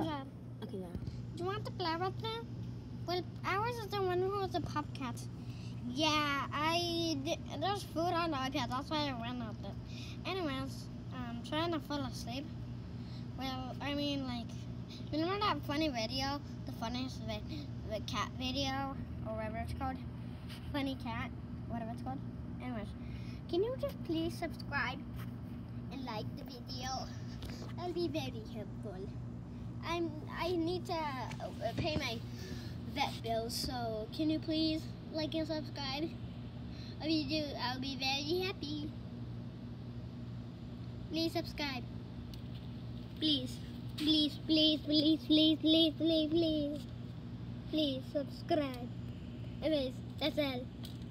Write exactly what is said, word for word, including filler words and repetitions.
Dad. Okay, now. Do you want to play with me? Well, ours is the one who was a pup cat. Yeah, I did, there's food on the iPad. That's why I went out there. Anyways, I'm trying to fall asleep. Well, I mean, like, remember that funny video? The funniest vi- the cat video, or whatever it's called? Funny cat, whatever it's called. Anyways, can you just please subscribe and like the video? That'll be very helpful. I'm, I need to uh, pay my vet bills, so can you please like and subscribe? If you do, I'll be very happy. Please subscribe. Please, please, please, please, please, please, please, please, please subscribe. Anyways, that's all.